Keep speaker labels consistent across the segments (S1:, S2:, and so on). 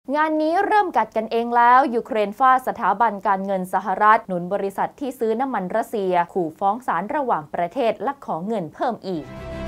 S1: งานนี้เริ่มกัดกันเองแล้วยูเครนฟาดสถาบันการเงินสหรัฐหนุนบริษัทที่ซื้อน้ำมันรัสเซียขู่ฟ้องศาลระหว่างประเทศและขอเงินเพิ่มอีก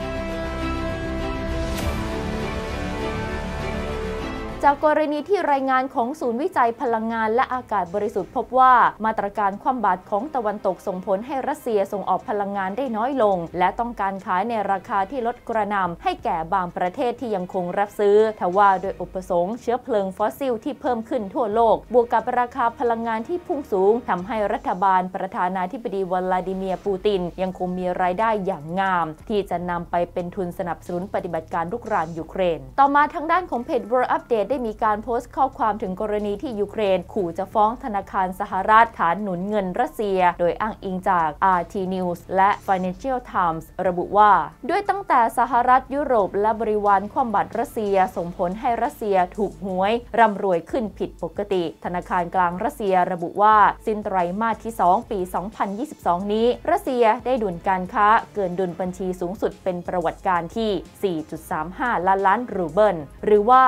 S1: จากกรณีที่รายงานของศูนย์วิจัยพลังงานและอากาศบริสุทธิ์พบว่ามาตรการคว่ำบาตรของตะวันตกส่งผลให้รัสเซียส่งออกพลังงานได้น้อยลงและต้องการขายในราคาที่ลดกระหน่ำให้แก่บางประเทศที่ยังคงรับซื้อทว่าโดยอุปสงค์เชื้อเพลิงฟอสซิลที่เพิ่มขึ้นทั่วโลกบวกกับราคาพลังงานที่พุ่งสูงทำให้รัฐบาลประธานาธิบดีวลาดิเมียร์ปูตินยังคงมีรายได้อย่างงามที่จะนำไปเป็นทุนสนับสนุนปฏิบัติการรุกรานยูเครนต่อมาทางด้านของเพจ World Update ได้มีการโพสต์ข้อความถึงกรณีที่ยูเครนขู่จะฟ้องธนาคารสหรัฐฐานหนุนเงินรัสเซียโดยอ้างอิงจาก RT News และ Financial Times ระบุว่าด้วยตั้งแต่สหรัฐยุโรปและบริวารคว่ำบาตรรัสเซียส่งผลให้รัสเซียถูกหวยร่ำรวยขึ้นผิดปกติธนาคารกลางรัสเซียระบุว่าสิ้นไตรมาสที่ 2 ปี 2022 นี้รัสเซียได้ดุลการค้าเกินดุลบัญชีสูงสุดเป็นประวัติการที่ 4.35 ล้านรูเบิลหรือว่า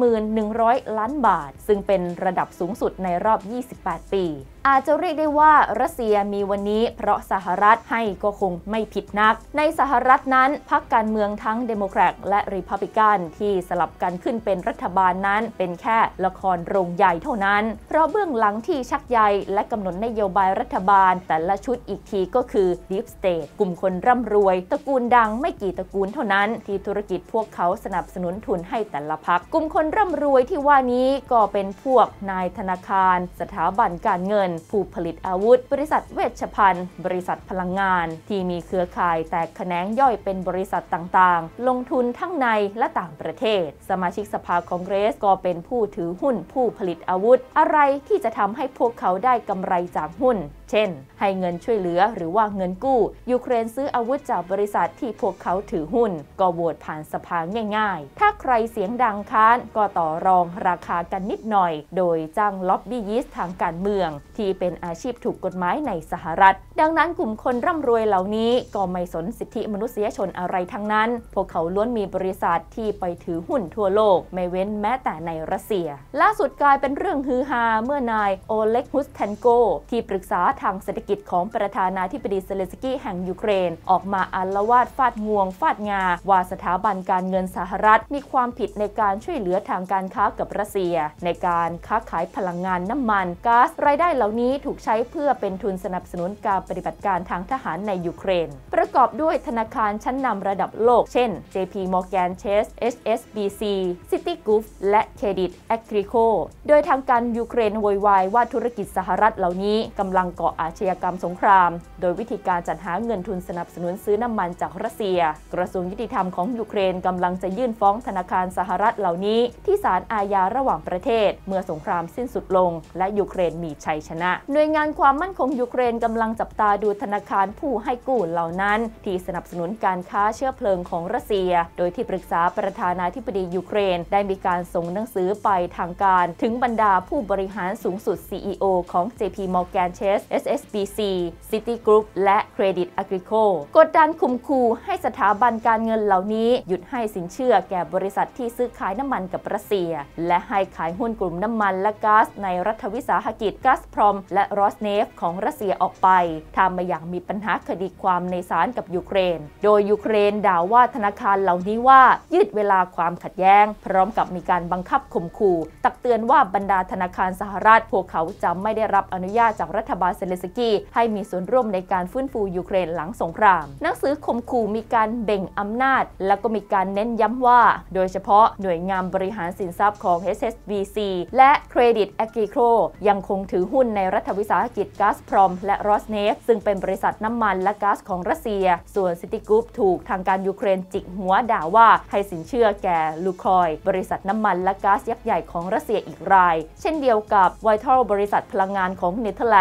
S1: 7,100 ล้านบาทซึ่งเป็นระดับสูงสุดในรอบ 28 ปีอาจจะเรียกได้ว่ารัสเซียมีวันนี้เพราะสหรัฐให้ก็คงไม่ผิดนักในสหรัฐนั้นพรรคการเมืองทั้งเดโมแครตและรีพับลิกันที่สลับกันขึ้นเป็นรัฐบาลนั้นเป็นแค่ละครโรงใหญ่เท่านั้นเพราะเบื้องหลังที่ชักใยและกำหนดนโยบายรัฐบาลแต่ละชุดอีกทีก็คือ Deep State กลุ่มคนร่ำรวยตระกูลดังไม่กี่ตระกูลเท่านั้นที่ธุรกิจพวกเขาสนับสนุนทุนให้แต่ละพรรคกลุ่มคนร่ำรวยที่ว่านี้ก็เป็นพวกนายธนาคารสถาบันการเงินผู้ผลิตอาวุธบริษัทเวชภัณฑ์บริษัทพลังงานที่มีเครือข่ายแตกแขนงย่อยเป็นบริษัทต่างๆลงทุนทั้งในและต่างประเทศสมาชิกสภาคองเกรสก็เป็นผู้ถือหุ้นผู้ผลิตอาวุธอะไรที่จะทำให้พวกเขาได้กำไรจากหุ้นเช่นให้เงินช่วยเหลือหรือว่าเงินกู้ยูเครนซื้ออาวุธจากบริษัทที่พวกเขาถือหุ้นก็โหวตผ่านสภาง่ายๆถ้าใครเสียงดังค้านก็ต่อรองราคากันนิดหน่อยโดยจ้างล็อบบี้ยิสต์ทางการเมืองที่เป็นอาชีพถูกกฎหมายในสหรัฐดังนั้นกลุ่มคนร่ำรวยเหล่านี้ก็ไม่สนสิทธิมนุษยชนอะไรทั้งนั้นพวกเขาล้วนมีบริษัทที่ไปถือหุ้นทั่วโลกไม่เว้นแม้แต่ในรัสเซียล่าสุดกลายเป็นเรื่องฮือฮาเมื่อนายโอเล็ก ฮุสแทนโกที่ปรึกษาทางเศรษฐกิจของประธานาธิบดีเซเลนสกี้แห่งยูเครนออกมาอาละวาดฟาดงวงฟาดงาว่าสถาบันการเงินสหรัฐมีความผิดในการช่วยเหลือทางการค้ากับรัสเซียในการค้าขายพลังงานน้ำมันก๊าซรายได้เหล่านี้ถูกใช้เพื่อเป็นทุนสนับสนุนการปฏิบัติการทางทหารในยูเครนประกอบด้วยธนาคารชั้นนำระดับโลกเช่น JP Morgan Chase HSBC Citigroup และ Credit Agricole โดยทางการยูเครนโวยวายว่าธุรกิจสหรัฐเหล่านี้กำลังก่ออาชญากรรมสงครามโดยวิธีการจัดหาเงินทุนสนับสนุนซื้อน้ำมันจากรัสเซียกระทรวงยุติธรรมของยูเครนกำลังจะยื่นฟ้องธนาคารสหรัฐเหล่านี้ที่ศาลอาญาระหว่างประเทศเมื่อสงครามสิ้นสุดลงและยูเครนมีชัยชนะหน่วยงานความมั่นคงยูเครนกำลังจับตาดูธนาคารผู้ให้กู้เหล่านั้นที่สนับสนุนการค้าเชื้อเพลิงของรัสเซียโดยที่ปรึกษาประธานาธิบดียูเครนได้มีการส่งหนังสือไปทางการถึงบรรดาผู้บริหารสูงสุด CEO ของ JP Morgan Chase HSBC Citigroup และ Credit Agricole กดดันข่มขู่ให้สถาบันการเงินเหล่านี้หยุดให้สินเชื่อแก่บริษัทที่ซื้อขายน้ำมันกับรัสเซียและให้ขายหุ้นกลุ่มน้ำมันและก๊าซในรัฐวิสาหกิจก๊าซพรอมและรอสเนฟของรัสเซียออกไปถ้าไม่อยากมีปัญหาคดีความในศาลกับยูเครนโดยยูเครนด่าว่าธนาคารเหล่านี้ว่ายืดเวลาความขัดแย้งพร้อมกับมีการบังคับข่มขู่ตักเตือนว่าบรรดาธนาคารสหรัฐพวกเขาจะไม่ได้รับอนุญาตจากรัฐบาลเซเลนสกี้ให้มีส่วนร่วมในการฟื้นฟูยูเครนหลังสงครามหนังสือข่มขู่มีการเบ่งอำนาจและก็มีการเน้นย้ำว่าโดยเฉพาะหน่วยงานบริหารสินทรัพย์ของ HSBC และ Credit Agricole ยังคงถือหุ้นในรัฐวิสาหกิจก๊าซพรอมและรอสเนฟซึ่งเป็นบริษัทน้ำมันและก๊าซของรัสเซียส่วนซิตี้กรุ๊ปถูกทางการยูเครนจิกหัวด่าว่าให้สินเชื่อแก่ลูคอยบริษัทน้ำมันและก๊าซยักษ์ใหญ่ของรัสเซียอีกรายเช่นเดียวกับ Vital บริษัทพลังงานของเนเธอร์แลนด์ที่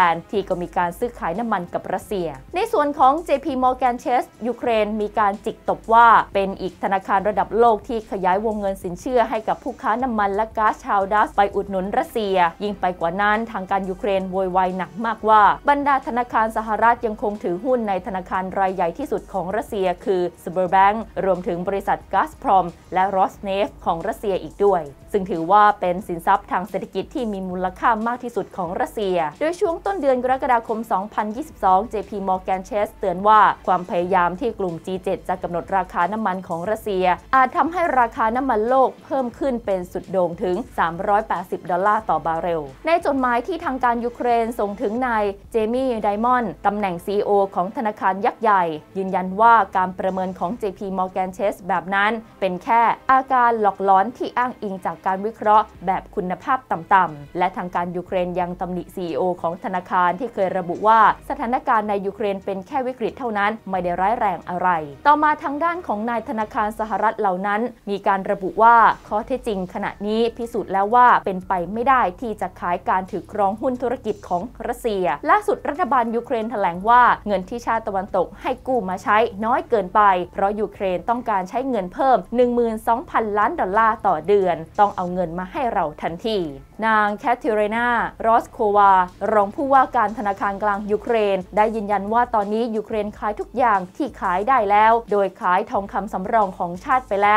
S1: ก็มีการซื้อขายน้ำมันกับรัสเซียในส่วนของ JP Morgan Chase ยูเครนมีการจิกตบว่าเป็นอีกธนาคารระดับโลกที่ขยายวงเงินสินเชื่อให้กับผู้ค้าน้ำมันและก๊าซชาวดัชไปอุดหนุนรัสเซียยิ่งไปกว่านั้นทางการยูเครนโวยวายหนักมากว่าบรรดาธนาคารสหรัฐยังคงถือหุ้นในธนาคารรายใหญ่ที่สุดของรัสเซียคือสเบอร์แบงก์รวมถึงบริษัทก๊าซพรอมและรอสเนฟของรัสเซียอีกด้วยซึ่งถือว่าเป็นสินทรัพย์ทางเศรษฐกิจที่มีมูลค่ามากที่สุดของรัสเซียโดยช่วงต้นเดือนกรกฎาคม 2022 JP Morgan Chase เตือนว่าความพยายามที่กลุ่ม G7 จะกำหนดราคาน้ำมันของรัสเซียอาจทำให้ราคาน้ำมันโลกเพิ่มขึ้นเป็นสุดโด่งถึง$380ต่อบาร์เรลในจดหมายที่ทางการยูเครนส่งถึงนายเจมี่ไดมอนด์ตำแหน่ง CEO ของธนาคารยักษ์ใหญ่ยืนยันว่าการประเมินของ JP Morgan Chase แบบนั้นเป็นแค่อาการหลอกล้อนที่อ้างอิงจากการวิเคราะห์แบบคุณภาพต่ำๆและทางการยูเครนยังตำหนิ CEO ของธนาคารที่เคยระบุว่าสถานการณ์ในยูเครนเป็นแค่วิกฤตเท่านั้นไม่ได้ร้ายแรงอะไรต่อมาทางด้านของนายธนาคารสหรัฐเหล่านั้นมีการระบุว่าข้อเท็จจริงขณะนี้พิสูจน์แล้วว่าเป็นไปไม่ได้ที่จะขายการถือครองหุ้นธุรกิจของรัสเซียล่าสุดรัฐบาลยูเครนแถลงว่าเงินที่ชาติตะวันตกให้กู้มาใช้น้อยเกินไปเพราะยูเครนต้องการใช้เงินเพิ่ม 12,000 ล้านดอลลาร์ต่อเดือนต้องเอาเงินมาให้เราทันทีนางแคทเธอรีนารอสโควารองผู้ว่าการธนาคารกลางยูเครนได้ยืนยันว่าตอนนี้ยูเครนขายทุกอย่างที่ขายได้แล้วโดยขายทองคำสำรองของชาติไปแล้ว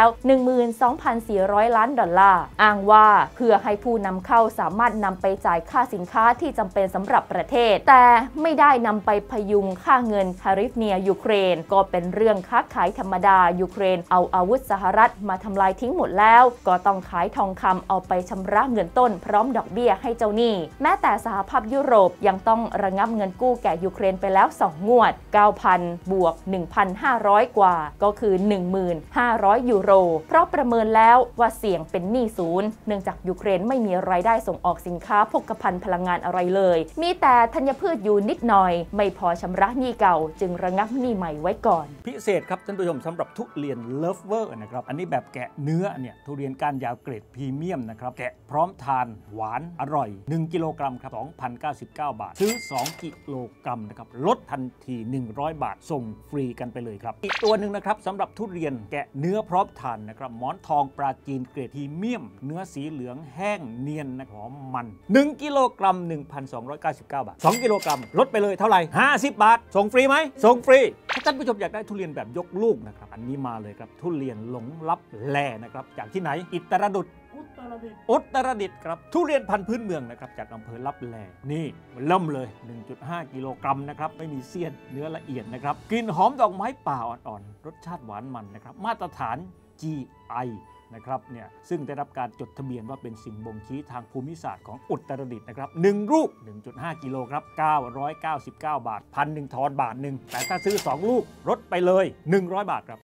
S1: 12,400 ล้านดอลลาร์อ้างว่าเพื่อให้ผู้นำเข้าสามารถนำไปจ่ายค่าสินค้าที่จำเป็นสำหรับประเทศแต่ไม่ได้นำไปพยุงค่าเงินทาริฟเนียยูเครนก็เป็นเรื่องค้าขายธรรมดายูเครนเอาอาวุธสหรัฐมาทำลายทิ้งหมดแล้วก็ต้องขายทองคำเอาไปชำระเงินต้นพร้อมดอกเบี้ยให้เจ้าหนี้แม้แต่สหภาพยุโรปยังต้องระงับเงินกู้แก่ยูเครนไปแล้ว2งวด 9,000 บวก 1,500 กว่าก็คือ 1,500 ยูโรเพราะประเมินแล้วว่าเสี่ยงเป็นหนี้ศูนย์เนื่องจากยูเครนไม่มีรายได้ส่งออกสินค้าโภคภัณฑ์พลังงานอะไรเลยมีแต่ธัญพืชอยู่นิดหน่อยไม่พอชำระหนี้เก่าจึงระงับหนี้ใหม่ไว้ก่อน
S2: พิเศษครับท่านผู้ชมสำหรับทุเรียนเลิฟเวอร์นะครับอันนี้แบบแกะเนื้อเนี่ยทุเรียนก้านยาวเกรดพรีเมียมนะครับแกะพร้อมทานหวานอร่อย1กิโลกรัมครับ 2,099 บาทซื้อ2กิโลกรัมนะครับลดทันที100 บาทส่งฟรีกันไปเลยครับอีกตัวหนึ่งนะครับสำหรับทุเรียนแกะเนื้อพร้อมทานนะครับหมอนทองปราจีนเกรดพรีเมียมเนื้อสีเหลืองแห้งเนียนนะหอมมัน1กิโลกรัม 1,299 บาท2กิโลกรัมลดไปเลยเท่าไหร่50 บาทส่งฟรีไหมส่งฟรีถ้าท่านผู้ชมอยากได้ทุเรียนแบบยกลูกนะครับอันนี้มาเลยครับทุเรียนหลงลับแลนะครับจากที่ไหนอุตรดิตถ์ครับทุเรียนพันธุ์พื้นเมืองนะครับจากอำเภอลับแลนี่มันเริ่มเลย 1.5 กิโลกรัมนะครับไม่มีเสี้ยนเนื้อละเอียดนะครับกลิ่นหอมดอกไม้ป่าอ่อนๆรสชาติหวานมันนะครับมาตรฐาน GI นะครับเนี่ยซึ่งได้รับการจดทะเบียนว่าเป็นสิ่งบ่งชี้ทางภูมิศาสตร์ของอุตรดิตถ์นะครับ1ลูก 1.5 กิโลครับ999 บาท1,000 ทอนบาทหนึ่งแต่ถ้าซื้อ2ลูกลดไปเลย100 บาทครับ